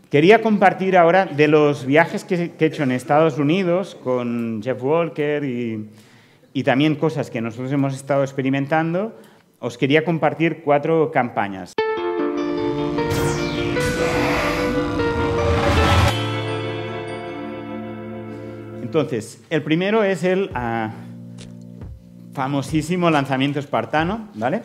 Quería compartir ahora de los viajes que he hecho en Estados Unidos con Jeff Walker y también cosas que nosotros hemos estado experimentando. Os quería compartir 4 campañas. Entonces, el primero es el famosísimo lanzamiento espartano, ¿vale?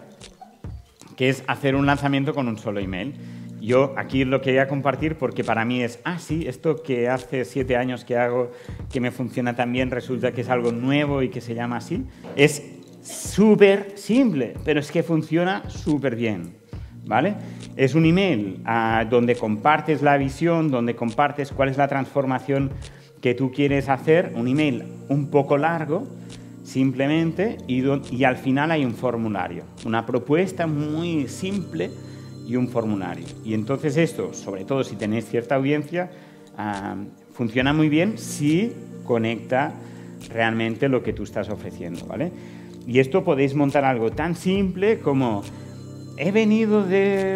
Que es hacer un lanzamiento con un solo email. Yo aquí lo quería compartir porque para mí es, sí, esto que hace 7 años que hago, que me funciona tan bien, resulta que es algo nuevo y que se llama así. Es súper simple, pero es que funciona súper bien, ¿vale? Es un email donde compartes la visión, donde compartes cuál es la transformación que tú quieres hacer, un email un poco largo, simplemente, y al final hay un formulario, una propuesta muy simple y un formulario. Y entonces esto, sobre todo si tenéis cierta audiencia, funciona muy bien si conecta realmente lo que tú estás ofreciendo, ¿vale? Y esto podéis montar algo tan simple como: he venido de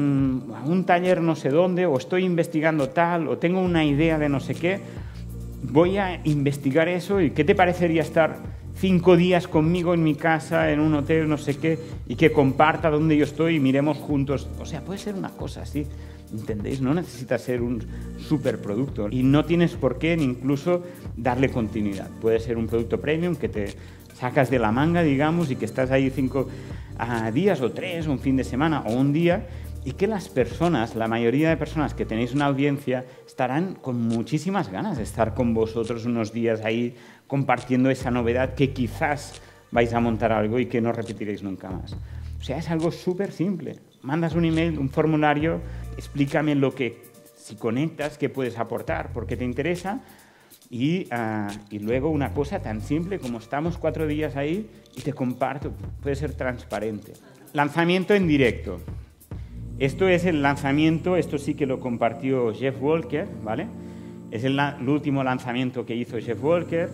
un taller no sé dónde, o estoy investigando tal, o tengo una idea de no sé qué, voy a investigar eso, y ¿qué te parecería estar 5 días conmigo en mi casa, en un hotel, no sé qué, y que comparta dónde yo estoy y miremos juntos? O sea, puede ser una cosa así, ¿entendéis? No necesita ser un superproducto y no tienes por qué incluso darle continuidad. Puede ser un producto premium que te sacas de la manga, digamos, y que estás ahí 5 días o 3, un fin de semana o un día, y que las personas, la mayoría de personas que tenéis una audiencia, estarán con muchísimas ganas de estar con vosotros unos días ahí compartiendo esa novedad que quizás vais a montar algo y que no repetiréis nunca más. O sea, es algo súper simple. Mandas un email, un formulario, explícame lo que, si conectas, qué puedes aportar, por qué te interesa, y luego una cosa tan simple como estamos 4 días ahí y te comparto, puede ser transparente. Lanzamiento en directo. Esto es el lanzamiento, esto sí que lo compartió Jeff Walker, ¿vale? Es el último lanzamiento que hizo Jeff Walker.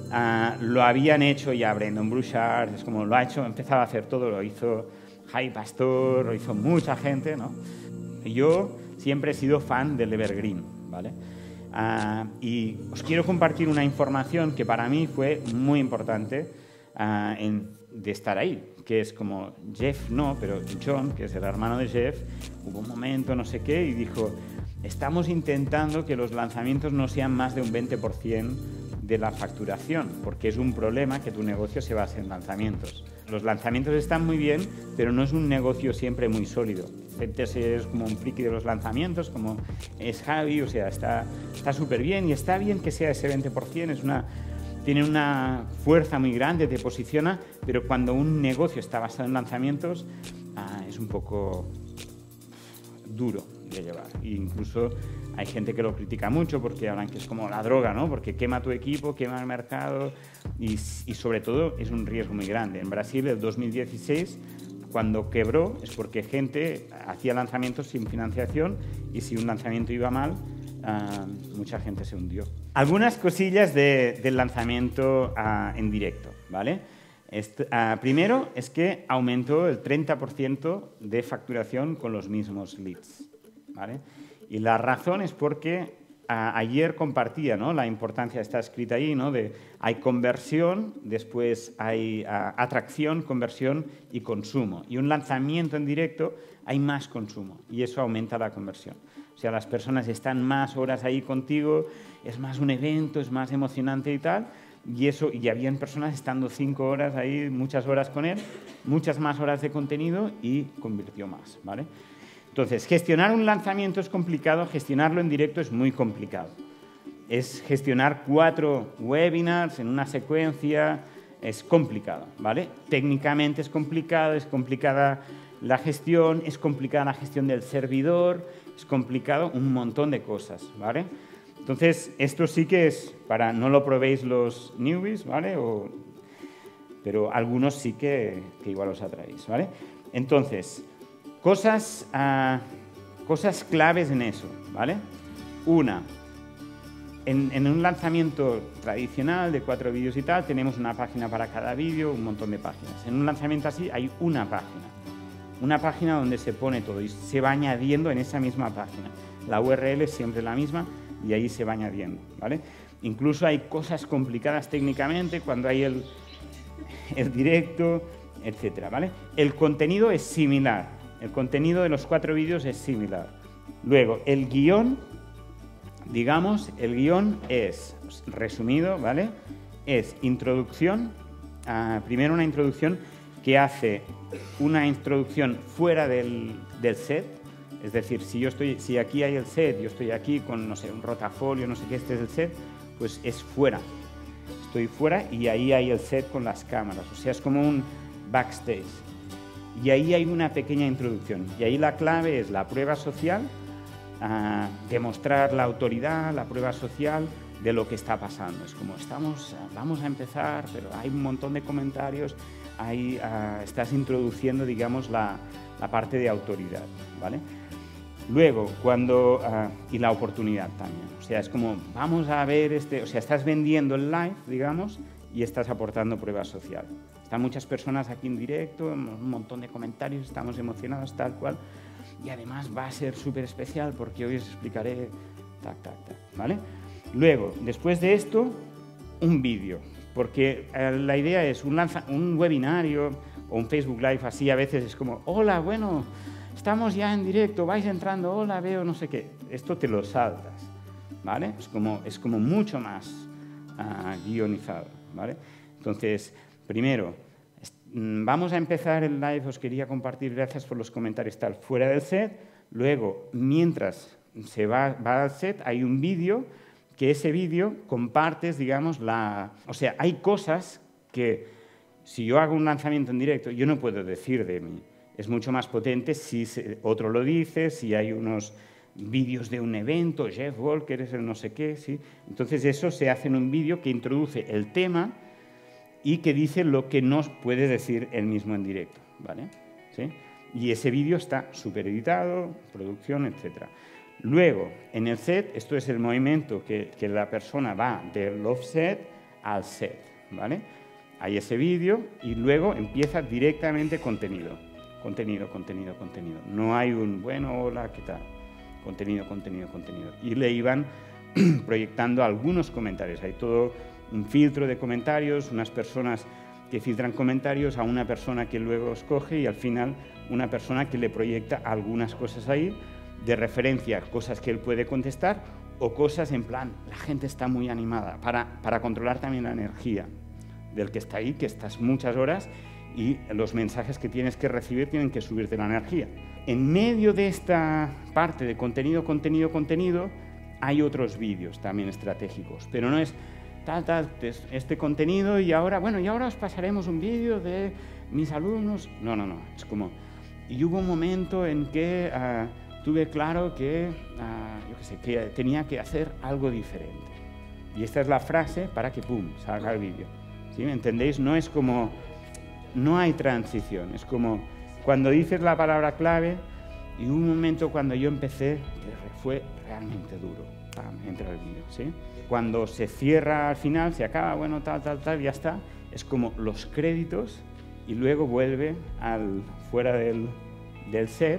Lo habían hecho ya Brendon Burchard, es como lo ha hecho, empezaba a hacer todo, lo hizo Javi Pastor, lo hizo mucha gente, ¿no? Yo siempre he sido fan del Evergreen, ¿vale? Y os quiero compartir una información que para mí fue muy importante de estar ahí, que es como Jeff no, pero John, que es el hermano de Jeff, hubo un momento, no sé qué, y dijo: estamos intentando que los lanzamientos no sean más de un 20% de la facturación, porque es un problema que tu negocio se base en lanzamientos. Los lanzamientos están muy bien, pero no es un negocio siempre muy sólido. Gente es como un friki de los lanzamientos, como es Javi, o sea, está súper bien, y está bien que sea ese 20%, tiene una fuerza muy grande, te posiciona, pero cuando un negocio está basado en lanzamientos, es un poco duro de llevar. E incluso hay gente que lo critica mucho porque hablan que es como la droga, ¿no? Porque quema tu equipo, quema el mercado y sobre todo es un riesgo muy grande. En Brasil, el 2016, cuando quebró, es porque gente hacía lanzamientos sin financiación, y si un lanzamiento iba mal, mucha gente se hundió. Algunas cosillas del lanzamiento en directo, ¿vale? Primero es que aumentó el 30% de facturación con los mismos leads, ¿vale? Y la razón es porque ayer compartía, ¿no?, la importancia, está escrita ahí, ¿no?, de hay conversión, después hay atracción, conversión y consumo. Y un lanzamiento en directo hay más consumo y eso aumenta la conversión. O sea, las personas están más horas ahí contigo, es más un evento, es más emocionante y tal. Y habían personas estando 5 horas ahí, muchas horas con él, muchas más horas de contenido y convirtió más, ¿vale? Entonces, gestionar un lanzamiento es complicado, gestionarlo en directo es muy complicado. Es gestionar 4 webinars en una secuencia, es complicado, ¿vale? Técnicamente es complicada la gestión, es complicada la gestión del servidor, es complicado un montón de cosas, ¿vale? Entonces, esto sí que es para, no lo probéis los newbies, ¿vale? Pero algunos sí que igual os atraéis, ¿vale? Entonces, cosas claves en eso, ¿vale? Una, en un lanzamiento tradicional de 4 vídeos y tal, tenemos una página para cada vídeo, un montón de páginas. En un lanzamiento así hay una página donde se pone todo y se va añadiendo en esa misma página. la URL es siempre la misma y ahí se va añadiendo, ¿vale? Incluso hay cosas complicadas técnicamente cuando hay el directo, etcétera, ¿vale? El contenido es similar, el contenido de los 4 vídeos es similar. Luego, el guión, digamos, el guión es resumido, ¿vale? Es introducción, primero una introducción que hace una introducción fuera del set, es decir, si aquí hay el set, yo estoy aquí con, no sé, un rotafolio, no sé qué, este es el set, pues es fuera. Estoy fuera y ahí hay el set con las cámaras, o sea, es como un backstage. Y ahí hay una pequeña introducción. Y ahí la clave es la prueba social, demostrar la autoridad, la prueba social de lo que está pasando. Es como, vamos a empezar, pero hay un montón de comentarios, estás introduciendo, digamos, la parte de autoridad, ¿vale? Luego, y la oportunidad también. O sea, es como, vamos a ver o sea, estás vendiendo el live, digamos, y estás aportando prueba social. Están muchas personas aquí en directo, un montón de comentarios, estamos emocionados, tal cual. Y además va a ser súper especial porque hoy os explicaré ¿vale? Luego, después de esto, un vídeo. Porque la idea es un webinario o un Facebook Live así, a veces es como, hola, bueno, estamos ya en directo, vais entrando, hola, veo, no sé qué. Esto te lo saltas, ¿vale? Es como mucho más guionizado, ¿vale? Entonces, primero, vamos a empezar el live, os quería compartir, gracias por los comentarios, tal, fuera del set. Luego, mientras se va al set, hay un vídeo, que ese vídeo compartes, digamos, o sea, hay cosas que, si yo hago un lanzamiento en directo, yo no puedo decir de mí. Es mucho más potente si otro lo dice, si hay unos vídeos de un evento, Jeff Walker es el no sé qué, ¿sí? Entonces eso se hace en un vídeo que introduce el tema y que dice lo que no puede decir él mismo en directo, ¿vale? ¿Sí? Y ese vídeo está súper editado, producción, etc. Luego, en el set, esto es el movimiento que la persona va del offset al set, ¿vale? Hay ese vídeo y luego empieza directamente contenido. Contenido. No hay un, bueno, hola, ¿qué tal? Contenido. Y le iban proyectando algunos comentarios. Hay todo un filtro de comentarios, unas personas que filtran comentarios a una persona que luego escoge y al final una persona que le proyecta algunas cosas ahí de referencia, cosas que él puede contestar o cosas en plan, la gente está muy animada, para controlar también la energía del que está ahí, que estás muchas horas y los mensajes que tienes que recibir tienen que subirte la energía. En medio de esta parte de contenido, hay otros vídeos también estratégicos, pero no es este contenido y ahora os pasaremos un vídeo de mis alumnos. No, es como, y hubo un momento en que tuve claro que, que tenía que hacer algo diferente. Y esta es la frase para que, pum, salga el vídeo. ¿Sí? ¿Me entendéis? No es como, no hay transición, es como cuando dices la palabra clave y un momento cuando yo empecé que fue realmente duro. ¡Pam! Entra el vídeo, ¿sí? Cuando se cierra al final, se acaba, bueno, tal, ya está. Es como los créditos y luego vuelve fuera del set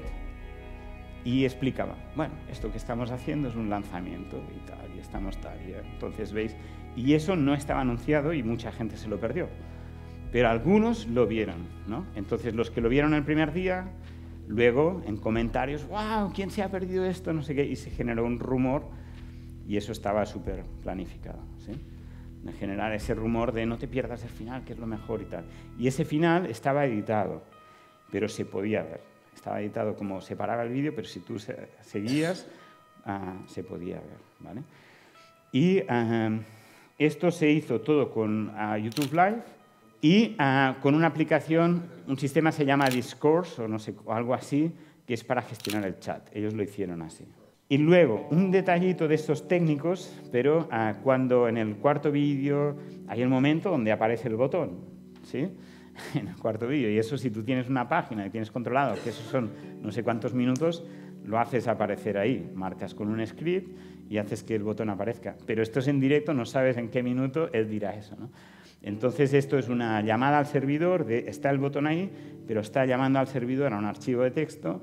y explicaba, bueno, esto que estamos haciendo es un lanzamiento y tal, y estamos tal. Y entonces, ¿veis? Y eso no estaba anunciado y mucha gente se lo perdió. Pero algunos lo vieron, ¿no? Entonces, los que lo vieron el primer día, luego en comentarios, ¡wow! ¿Quién se ha perdido esto? No sé qué, y se generó un rumor y eso estaba súper planificado, ¿sí? De generar ese rumor de no te pierdas el final, que es lo mejor y tal. Y ese final estaba editado, pero se podía ver. Estaba editado como separaba el vídeo, pero si tú seguías, se podía ver, ¿vale? Y esto se hizo todo con YouTube Live y con una aplicación, un sistema se llama Discourse o no sé, o algo así, que es para gestionar el chat. Ellos lo hicieron así. Y luego, un detallito de estos técnicos, pero cuando en el cuarto vídeo hay el momento donde aparece el botón, ¿sí? En el cuarto vídeo. Y eso, si tú tienes una página y tienes controlado que esos son no sé cuántos minutos, lo haces aparecer ahí. Marcas con un script y haces que el botón aparezca. Pero esto es en directo, no sabes en qué minuto él dirá eso, ¿no? Entonces, esto es una llamada al servidor, está el botón ahí, pero está llamando al servidor a un archivo de texto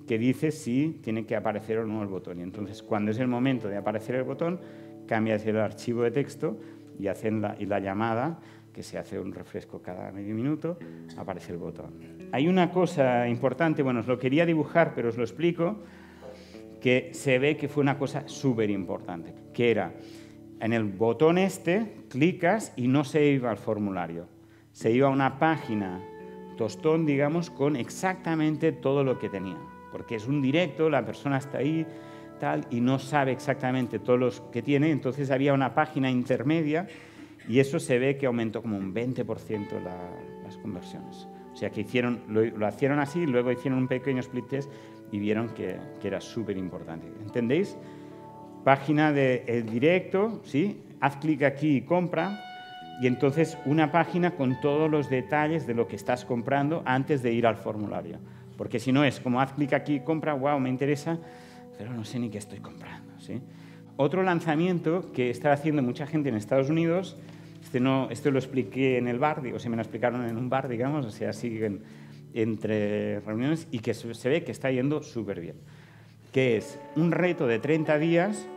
que dice si tiene que aparecer o no el botón. Y entonces, cuando es el momento de aparecer el botón, cambias el archivo de texto y hacen la llamada, que se hace un refresco cada medio minuto, aparece el botón. Hay una cosa importante, bueno, os lo quería dibujar, pero os lo explico, que se ve que fue una cosa súper importante, que era, en el botón clicas y no se iba al formulario, se iba a una página tostón, digamos, con exactamente todo lo que tenía, porque es un directo, la persona está ahí, tal, y no sabe exactamente todo lo que tiene, entonces había una página intermedia y eso se ve que aumentó como un 20% las conversiones. O sea, que lo hicieron así, luego hicieron un pequeño split test y vieron que era súper importante. ¿Entendéis? Página de directo, ¿sí? Haz clic aquí y compra, y entonces una página con todos los detalles de lo que estás comprando antes de ir al formulario. Porque si no es como haz clic aquí y compra, wow, me interesa, pero no sé ni qué estoy comprando, ¿sí? Otro lanzamiento que está haciendo mucha gente en Estados Unidos, esto lo expliqué en el bar, se me lo explicaron en un bar, digamos, o sea, siguen entre reuniones y que se ve que está yendo súper bien, que es un reto de 30 días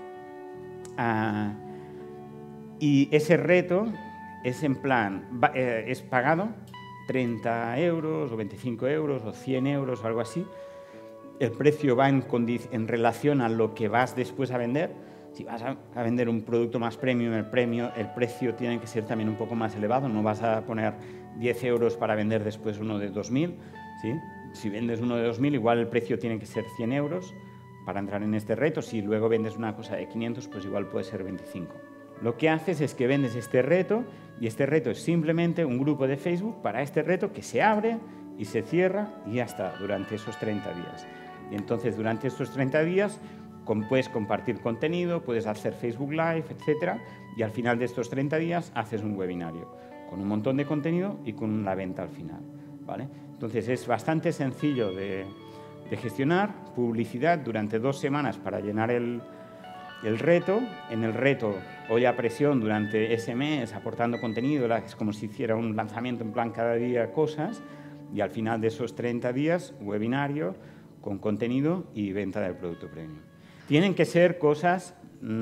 y ese reto es en plan, es pagado 30 euros o 25 euros o 100 euros o algo así. El precio va en relación a lo que vas después a vender. Si vas a vender un producto más premium, el precio tiene que ser también un poco más elevado. No vas a poner 10 euros para vender después uno de 2.000. ¿Sí? Si vendes uno de 2.000, igual el precio tiene que ser 100 euros para entrar en este reto. Si luego vendes una cosa de 500, pues igual puede ser 25. Lo que haces es que vendes este reto y este reto es simplemente un grupo de Facebook para este reto que se abre y se cierra y ya está durante esos 30 días. Y entonces durante estos 30 días puedes compartir contenido, puedes hacer Facebook Live, etc. Y al final de estos 30 días haces un webinario con un montón de contenido y con la venta al final, ¿vale? Entonces es bastante sencillo de gestionar, publicidad durante 2 semanas para llenar el reto. En el reto, olla a presión durante ese mes, aportando contenido, es como si hiciera un lanzamiento en plan cada día cosas, y al final de esos 30 días, webinario con contenido y venta del producto premium. Tienen que ser cosas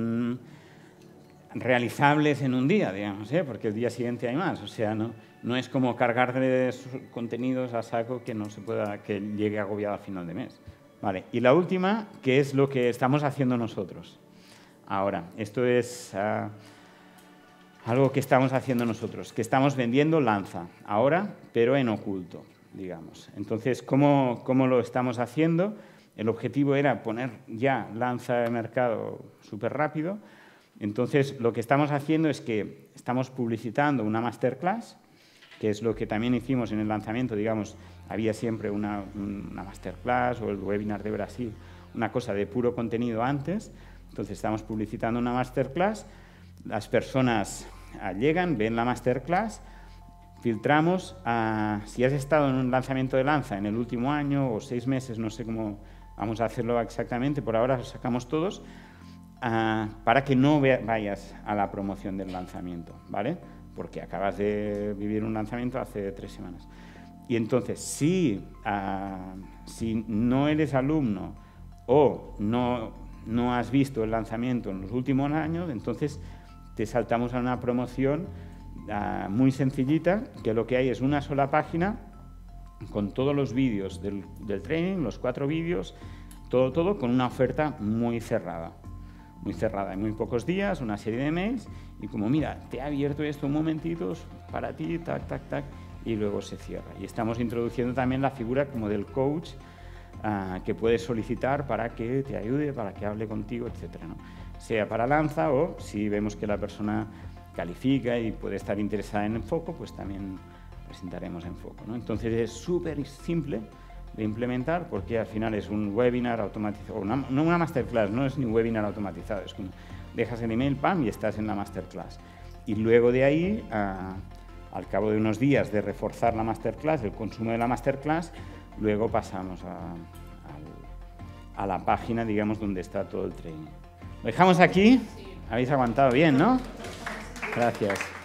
realizables en un día, digamos, porque el día siguiente hay más. O sea, no es como cargar de contenidos a saco que no se pueda, que llegue agobiado al final de mes. Vale. Y la última, que es lo que estamos haciendo nosotros. Ahora, esto es algo que estamos haciendo nosotros, que estamos vendiendo Lanza, ahora, pero en oculto, digamos. Entonces, ¿cómo lo estamos haciendo? El objetivo era poner ya Lanza de mercado súper rápido. Entonces, lo que estamos haciendo es que estamos publicitando una masterclass, que es lo que también hicimos en el lanzamiento, digamos, había siempre una masterclass o el webinar de Brasil, una cosa de puro contenido antes. Entonces, estamos publicitando una masterclass, las personas llegan, ven la masterclass, filtramos, si has estado en un lanzamiento de Lanza en el último año o 6 meses, no sé cómo vamos a hacerlo exactamente, por ahora los sacamos todos, para que no vayas a la promoción del lanzamiento, ¿vale? Porque acabas de vivir un lanzamiento hace 3 semanas. Y entonces, si no eres alumno o no has visto el lanzamiento en los últimos años, entonces te saltamos a una promoción muy sencillita, que lo que hay es una sola página con todos los vídeos del training, los 4 vídeos, todo con una oferta muy cerrada, en muy pocos días, una serie de mails, y como mira, te he abierto esto un momentito para ti, tac, tac, tac, y luego se cierra. Y estamos introduciendo también la figura como del coach, que puedes solicitar para que te ayude, para que hable contigo, etcétera, ¿no? Sea para Lanza o si vemos que la persona califica y puede estar interesada en Enfoco, pues también presentaremos Enfoco, ¿no? Entonces es súper simple de implementar porque al final es un webinar automatizado, no una masterclass, no es ni un webinar automatizado, es como dejas el email, pam, y estás en la masterclass. Y luego de ahí, al cabo de unos días de reforzar la masterclass, el consumo de la masterclass, luego pasamos a la página, digamos, donde está todo el training. ¿Lo dejamos aquí? Habéis aguantado bien, ¿no? Gracias.